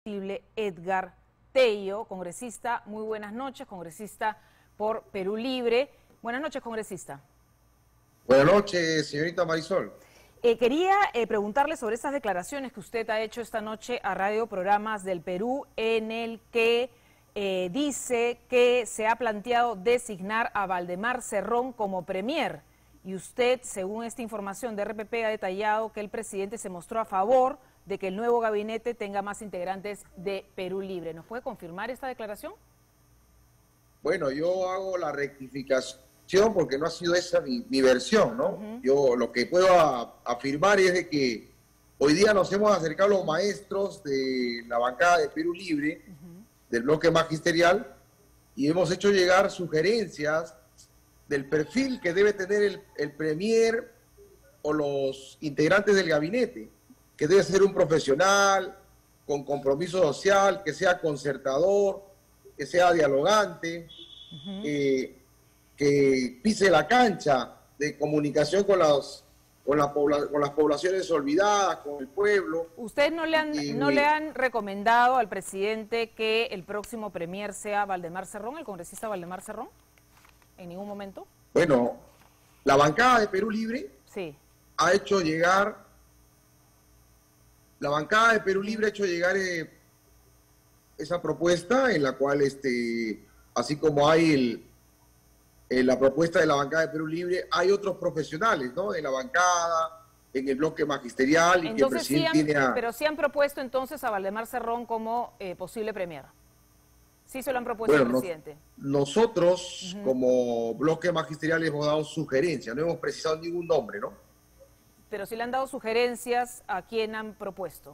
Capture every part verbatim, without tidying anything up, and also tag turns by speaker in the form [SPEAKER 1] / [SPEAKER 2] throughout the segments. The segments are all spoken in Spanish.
[SPEAKER 1] Edgar Tello, congresista. Muy buenas noches, congresista por Perú Libre. Buenas noches, congresista.
[SPEAKER 2] Buenas noches, señorita Marisol.
[SPEAKER 1] Eh, quería eh, preguntarle sobre esas declaraciones que usted ha hecho esta noche a Radio Programas del Perú, en el que eh, dice que se ha planteado designar a Valdemar Cerrón como premier. Y usted, según esta información de R P P, ha detallado que el presidente se mostró a favor de que el nuevo gabinete tenga más integrantes de Perú Libre. ¿Nos puede confirmar esta declaración?
[SPEAKER 2] Bueno, yo hago la rectificación porque no ha sido esa mi, mi versión, ¿no? Uh-huh. Yo lo que puedo a, afirmar es de que hoy día nos hemos acercado los maestros de la bancada de Perú Libre, uh-huh, del bloque magisterial, y hemos hecho llegar sugerencias del perfil que debe tener el, el premier o los integrantes del gabinete, que debe ser un profesional con compromiso social, que sea concertador, que sea dialogante, uh-huh, eh, que pise la cancha de comunicación con las, con, la pobla, con las poblaciones olvidadas, con el pueblo.
[SPEAKER 1] ¿Usted no le, han,
[SPEAKER 2] y,
[SPEAKER 1] no le han recomendado al presidente que el próximo premier sea Valdemar Cerrón, el congresista Valdemar Cerrón? ¿En ningún momento?
[SPEAKER 2] Bueno, la bancada de Perú Libre
[SPEAKER 1] sí.
[SPEAKER 2] ha hecho llegar... La bancada de Perú Libre ha hecho llegar eh, esa propuesta en la cual, este, así como hay el, eh, la propuesta de la bancada de Perú Libre, hay otros profesionales, ¿no? En la bancada, en el bloque magisterial, y
[SPEAKER 1] entonces,
[SPEAKER 2] que el presidente
[SPEAKER 1] sí han,
[SPEAKER 2] tiene a...
[SPEAKER 1] Pero sí han propuesto entonces a Valdemar Cerrón como eh, posible premier. Sí se lo han propuesto
[SPEAKER 2] bueno,
[SPEAKER 1] al presidente.
[SPEAKER 2] No, nosotros, uh-huh, como bloque magisterial, hemos dado sugerencias, no hemos precisado ningún nombre, ¿no?
[SPEAKER 1] Pero si le han dado sugerencias, ¿a quién han propuesto?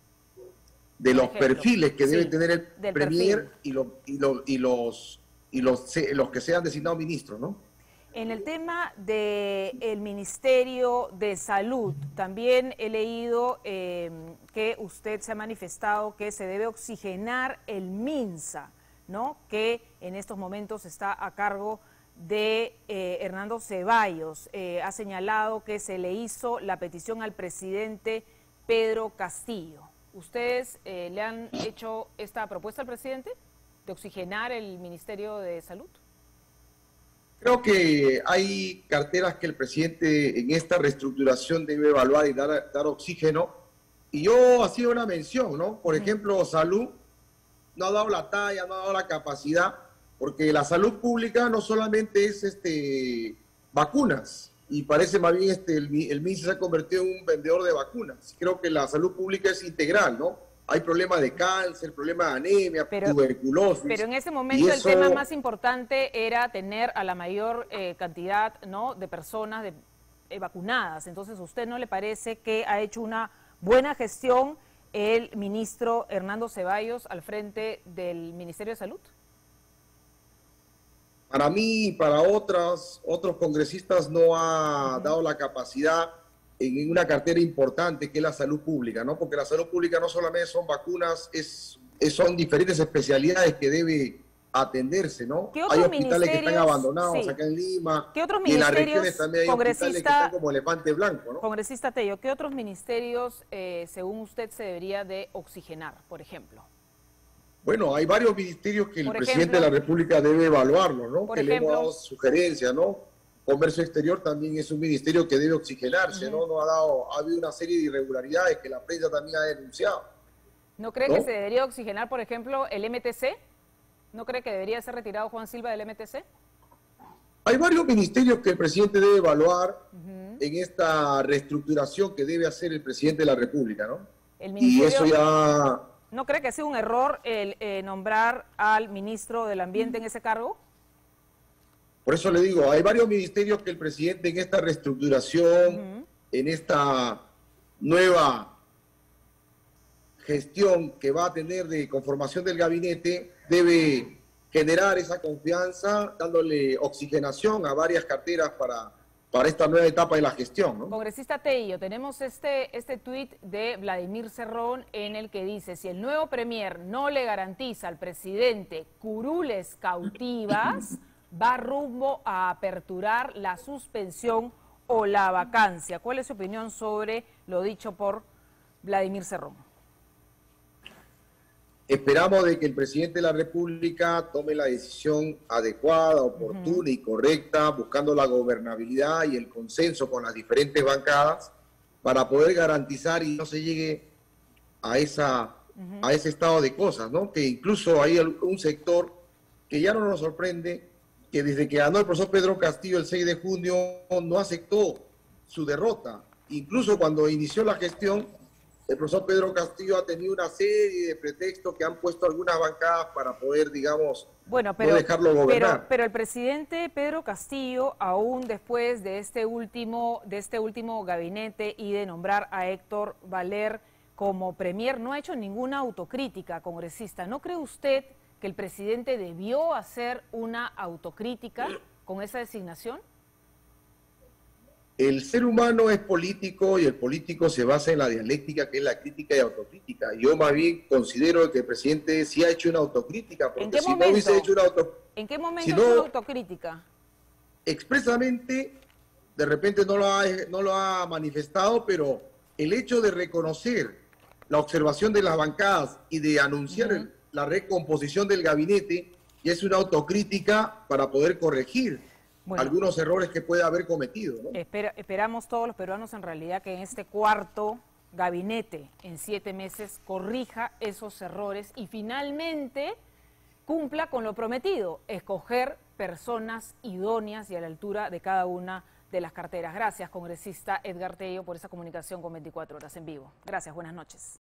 [SPEAKER 2] De los perfiles que debe
[SPEAKER 1] sí,
[SPEAKER 2] tener el premier y, lo, y, lo, y, los, y los, los que sean designados ministros, ¿no?
[SPEAKER 1] En el tema del Ministerio de Salud, también he leído eh, que usted se ha manifestado que se debe oxigenar el MINSA, ¿no? Que en estos momentos está a cargo de eh, Hernando Ceballos. Eh, ha señalado que se le hizo la petición al presidente Pedro Castillo. ¿Ustedes eh, le han hecho esta propuesta al presidente de oxigenar el Ministerio de Salud?
[SPEAKER 2] Creo que hay carteras que el presidente en esta reestructuración debe evaluar y dar, dar oxígeno. Y yo hacía una mención, ¿no? Por ejemplo, salud no ha dado la talla, no ha dado la capacidad, porque la salud pública no solamente es este, vacunas, y parece más bien este, el, el MINSA se ha convertido en un vendedor de vacunas. Creo que la salud pública es integral, ¿no? Hay problemas de cáncer, problemas de anemia,
[SPEAKER 1] pero,
[SPEAKER 2] tuberculosis.
[SPEAKER 1] Pero en ese momento
[SPEAKER 2] eso...
[SPEAKER 1] el tema más importante era tener a la mayor eh, cantidad, ¿no?, de personas de, eh, vacunadas. Entonces, ¿a usted no le parece que ha hecho una buena gestión el ministro Hernando Ceballos al frente del Ministerio de Salud?
[SPEAKER 2] Para mí y para otras, otros congresistas no ha uh-huh. dado la capacidad en una cartera importante que es la salud pública, ¿no? Porque la salud pública no solamente son vacunas, es, es son diferentes especialidades que debe atenderse, ¿no?
[SPEAKER 1] ¿Qué otros
[SPEAKER 2] hay hospitales que están abandonados
[SPEAKER 1] sí.
[SPEAKER 2] acá en Lima,
[SPEAKER 1] ¿Qué otros
[SPEAKER 2] y en las
[SPEAKER 1] ministerios,
[SPEAKER 2] regiones también hay hospitales que están como elefante blanco, ¿no?
[SPEAKER 1] Congresista Tello, ¿qué otros ministerios, eh, según usted, se debería de oxigenar, por ejemplo?
[SPEAKER 2] Bueno, hay varios ministerios que el
[SPEAKER 1] por
[SPEAKER 2] presidente
[SPEAKER 1] ejemplo,
[SPEAKER 2] de la República debe evaluarlo, ¿no?
[SPEAKER 1] Por
[SPEAKER 2] que
[SPEAKER 1] ejemplo,
[SPEAKER 2] le hemos dado sugerencias, ¿no? Comercio Exterior también es un ministerio que debe oxigenarse, uh-huh. ¿no? No ha dado, ha habido una serie de irregularidades que la prensa también ha denunciado.
[SPEAKER 1] ¿No cree
[SPEAKER 2] ¿no?
[SPEAKER 1] que se debería oxigenar, por ejemplo, el M T C? ¿No cree que debería ser retirado Juan Silva del M T C?
[SPEAKER 2] Hay varios ministerios que el presidente debe evaluar uh-huh. en esta reestructuración que debe hacer el presidente de la República, ¿no?
[SPEAKER 1] El
[SPEAKER 2] y eso ya...
[SPEAKER 1] ¿No cree que ha sido un error el eh, nombrar al ministro del Ambiente en ese cargo?
[SPEAKER 2] Por eso le digo, hay varios ministerios que el presidente en esta reestructuración, uh-huh. en esta nueva gestión que va a tener de conformación del gabinete, debe generar esa confianza, dándole oxigenación a varias carteras para, para esta nueva etapa de la gestión, ¿no?
[SPEAKER 1] Congresista Tello, tenemos este, este tuit de Vladimir Cerrón en el que dice: si el nuevo premier no le garantiza al presidente curules cautivas, va rumbo a aperturar la suspensión o la vacancia. ¿Cuál es su opinión sobre lo dicho por Vladimir Cerrón?
[SPEAKER 2] esperamos de que el presidente de la República tome la decisión adecuada, oportuna uh-huh. y correcta, buscando la gobernabilidad y el consenso con las diferentes bancadas para poder garantizar y no se llegue a, esa, uh-huh. a ese estado de cosas, ¿no? Que incluso hay un sector que ya no nos sorprende, que desde que ganó el profesor Pedro Castillo el seis de junio no aceptó su derrota. Incluso cuando inició la gestión, el profesor Pedro Castillo ha tenido una serie de pretextos que han puesto algunas bancadas para poder, digamos,
[SPEAKER 1] bueno, pero,
[SPEAKER 2] no dejarlo gobernar.
[SPEAKER 1] Pero, pero el presidente Pedro Castillo, aún después de este último, de este último gabinete y de nombrar a Héctor Valer como premier, no ha hecho ninguna autocrítica, congresista. ¿No cree usted que el presidente debió hacer una autocrítica con esa designación?
[SPEAKER 2] El ser humano es político y el político se basa en la dialéctica, que es la crítica y autocrítica. Yo más bien considero que el presidente sí ha hecho una autocrítica, porque
[SPEAKER 1] ¿En qué
[SPEAKER 2] si
[SPEAKER 1] momento?
[SPEAKER 2] no hubiese hecho una autocrítica...
[SPEAKER 1] ¿En qué momento
[SPEAKER 2] si
[SPEAKER 1] no,
[SPEAKER 2] no,
[SPEAKER 1] una autocrítica?
[SPEAKER 2] Expresamente, de repente no lo, ha, no lo ha manifestado, pero el hecho de reconocer la observación de las bancadas y de anunciar uh-huh. el, la recomposición del gabinete, ya es una autocrítica para poder corregir Bueno, algunos errores que puede haber cometido, ¿no?
[SPEAKER 1] Espera, esperamos todos los peruanos en realidad que en este cuarto gabinete, en siete meses, corrija esos errores y finalmente cumpla con lo prometido, escoger personas idóneas y a la altura de cada una de las carteras. Gracias, congresista Edgar Tello, por esa comunicación con veinticuatro horas en vivo. Gracias, buenas noches.